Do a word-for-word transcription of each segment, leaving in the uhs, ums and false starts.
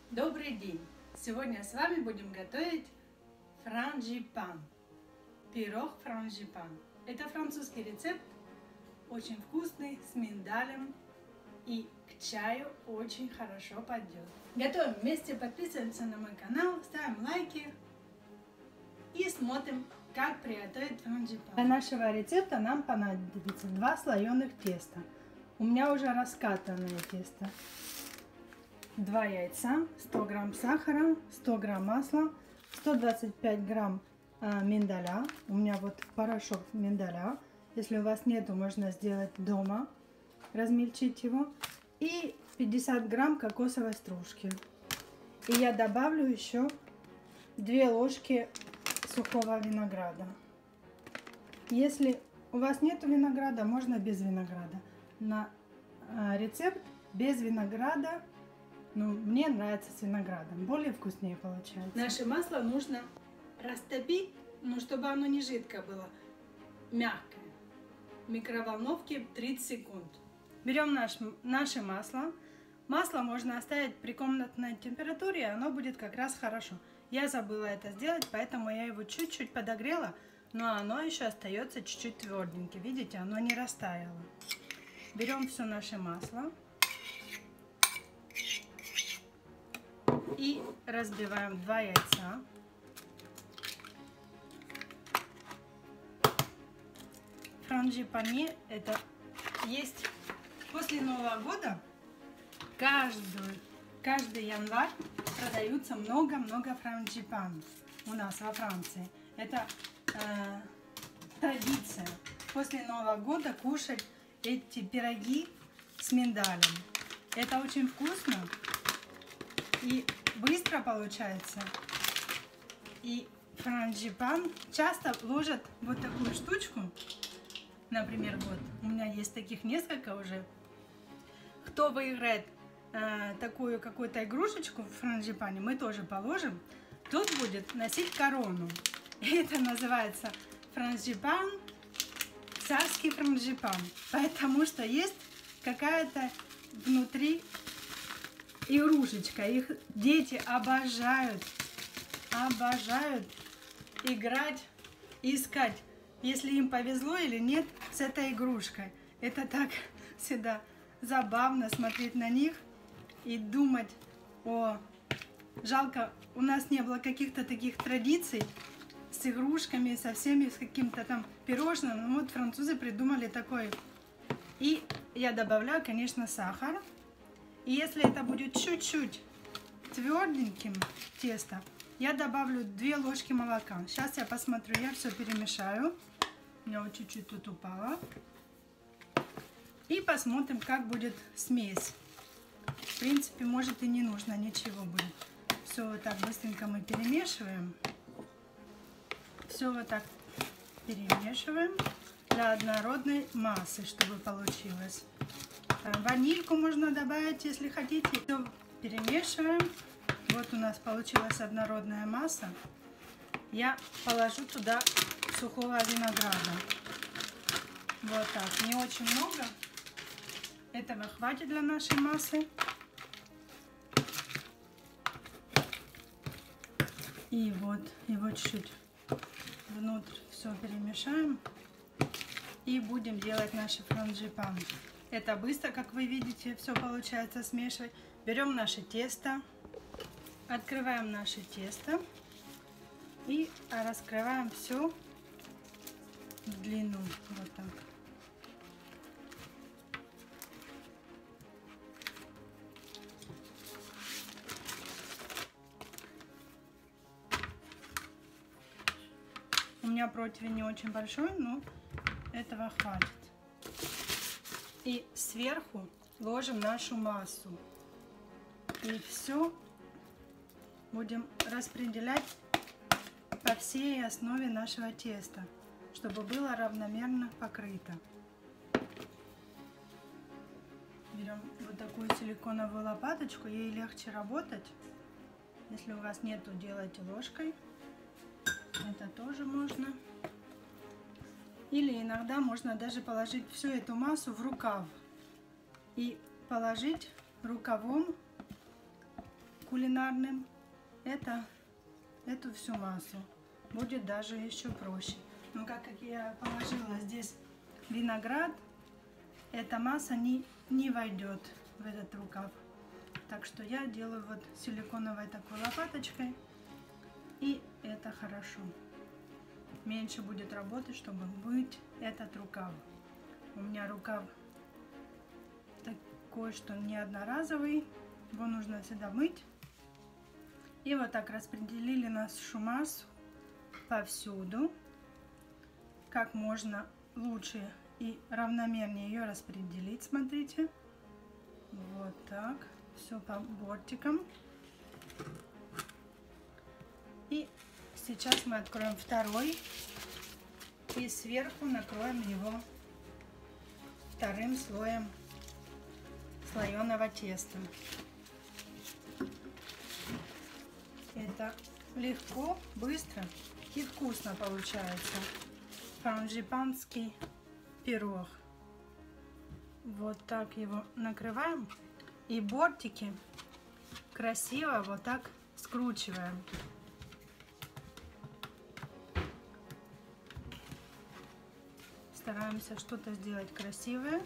Добрый день! Сегодня с вами будем готовить франгипан. Пирог франгипан. Это французский рецепт, очень вкусный, с миндалем и к чаю очень хорошо пойдет. Готовим вместе, подписываемся на мой канал, ставим лайки и смотрим, как приготовить франгипан. Для нашего рецепта нам понадобится два слоеных теста. У меня уже раскатанное тесто. два яйца, сто грамм сахара, сто грамм масла, сто двадцать пять грамм э, миндаля. У меня вот порошок миндаля. Если у вас нету, можно сделать дома, размельчить его. И пятьдесят грамм кокосовой стружки. И я добавлю еще две ложки сухого винограда. Если у вас нету винограда, можно без винограда. На э, рецепт без винограда. Ну, мне нравится с виноградом, более вкуснее получается. Наше масло нужно растопить, но чтобы оно не жидкое было, мягкое. В микроволновке тридцать секунд. Берем наш, наше масло. Масло можно оставить при комнатной температуре, и оно будет как раз хорошо. Я забыла это сделать, поэтому я его чуть-чуть подогрела, но оно еще остается чуть-чуть тверденьким. Видите, оно не растаяло. Берем все наше масло. И разбиваем два яйца. Франгипане это есть после Нового года. Каждый, каждый январь продаются много-много франгипанов у нас во Франции. Это э, традиция. После Нового года кушать эти пироги с миндалем. Это очень вкусно. И быстро получается. И франгипан часто ложат вот такую штучку. Например, вот у меня есть таких несколько уже. Кто выиграет э, такую какую-то игрушечку в франгипане, мы тоже положим. Тот будет носить корону. И это называется франгипан, царский франгипан. Потому что есть какая-то внутри игрушечка. Их дети обожают, обожают играть, искать, если им повезло или нет с этой игрушкой. Это так всегда забавно смотреть на них и думать, о, жалко, у нас не было каких-то таких традиций с игрушками, со всеми, с каким-то там пирожным. Ну вот французы придумали такой. И я добавляю, конечно, сахар. И если это будет чуть-чуть тверденьким тесто, я добавлю две ложки молока. Сейчас я посмотрю, я все перемешаю. У меня вот чуть-чуть тут упало. И посмотрим, как будет смесь. В принципе, может и не нужно, ничего будет. Все вот так быстренько мы перемешиваем. Все вот так перемешиваем для однородной массы, чтобы получилось. Ванильку можно добавить, если хотите. Все перемешиваем. Вот у нас получилась однородная масса. Я положу туда сухого винограда. Вот так. Не очень много. Этого хватит для нашей массы. И вот его чуть-чуть внутрь все перемешаем. И будем делать наши франгипаны. Это быстро, как вы видите, все получается смешивать. Берем наше тесто, открываем наше тесто и раскрываем все в длину. Вот так. У меня противень не очень большой, но этого хватит. И сверху ложим нашу массу. И все будем распределять по всей основе нашего теста, чтобы было равномерно покрыто. Берем вот такую силиконовую лопаточку, ей легче работать. Если у вас нету, делайте ложкой. Это тоже можно. Или иногда можно даже положить всю эту массу в рукав и положить рукавом кулинарным, это, эту всю массу будет даже еще проще. Но как я положила здесь виноград, эта масса не, не войдет в этот рукав. Так что я делаю вот силиконовой такой лопаточкой, и это хорошо. Меньше будет работы, чтобы мыть этот рукав. У меня рукав такой, что не одноразовый, его нужно всегда мыть. И вот так распределили нашу массу повсюду, как можно лучше и равномернее ее распределить. Смотрите, вот так, все по бортикам. И сейчас мы откроем второй и сверху накроем его вторым слоем слоеного теста. Это легко, быстро и вкусно получается. Франжипанский пирог. Вот так его накрываем и бортики красиво вот так скручиваем. Стараемся что-то сделать красивое.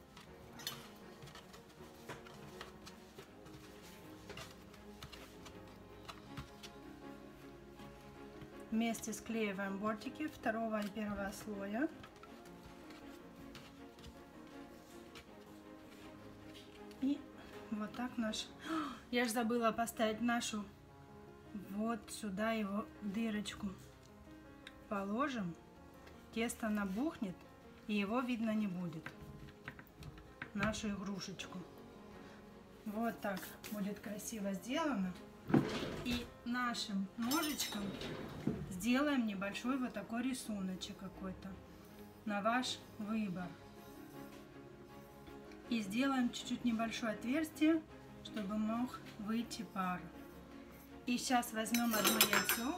Вместе склеиваем бортики второго и первого слоя. И вот так наш... Я же забыла поставить нашу вот сюда его дырочку. Положим. Тесто набухнет, и его видно не будет. Нашу игрушечку. Вот так будет красиво сделано. И нашим ножичком сделаем небольшой вот такой рисуночек какой-то на ваш выбор. И сделаем чуть-чуть небольшое отверстие, чтобы мог выйти пар. И сейчас возьмем одно яйцо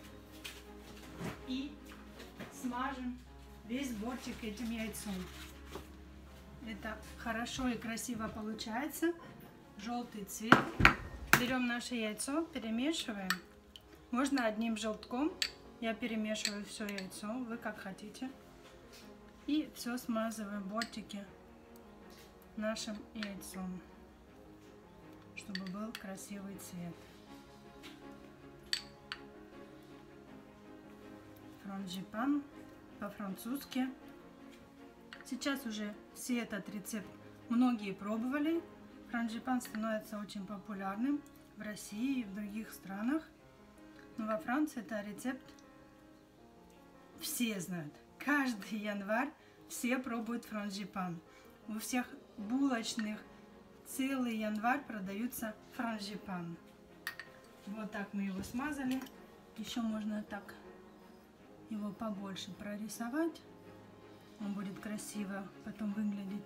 и смажем весь бортик этим яйцом. Это хорошо и красиво получается. Желтый цвет. Берем наше яйцо, перемешиваем. Можно одним желтком. Я перемешиваю все яйцо, вы как хотите. И все смазываем бортики нашим яйцом, чтобы был красивый цвет. Франжипан по-французски. Сейчас уже все этот рецепт многие пробовали. Франжипан становится очень популярным в России и в других странах. Но во Франции это рецепт все знают. Каждый январь все пробуют франжипан. У всех булочных целый январь продаются франжипан. Вот так мы его смазали. Еще можно так его побольше прорисовать. Он будет красиво потом выглядеть.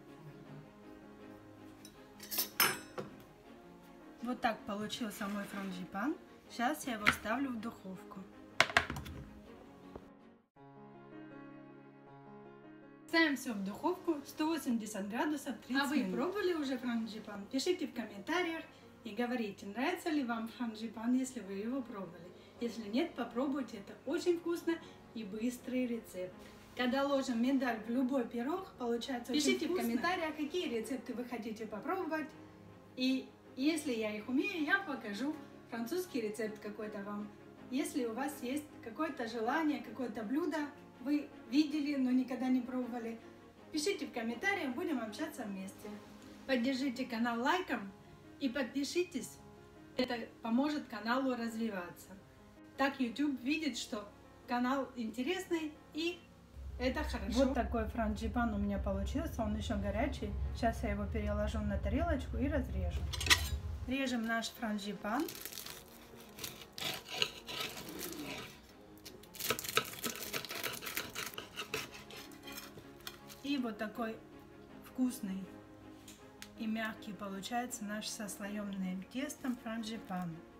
Вот так получился мой франжипан. Сейчас я его ставлю в духовку. Ставим все в духовку сто восемьдесят градусов тридцать А вы минут. Пробовали уже франжипан? Пишите в комментариях и говорите, нравится ли вам франжипан, если вы его пробовали. Если нет, попробуйте. Это очень вкусно и быстрый рецепт. Когда ложим миндаль в любой пирог, получается очень вкусно. Пишите в комментариях, какие рецепты вы хотите попробовать. И если я их умею, я покажу французский рецепт какой-то вам. Если у вас есть какое-то желание, какое-то блюдо, вы видели, но никогда не пробовали, пишите в комментариях, будем общаться вместе. Поддержите канал лайком и подпишитесь. Это поможет каналу развиваться. Так YouTube видит, что канал интересный, и это хорошо. Вот такой франжипан у меня получился, он еще горячий. Сейчас я его переложу на тарелочку и разрежу. Режем наш франжипан. И вот такой вкусный и мягкий получается наш со слоеным тестом франжипан.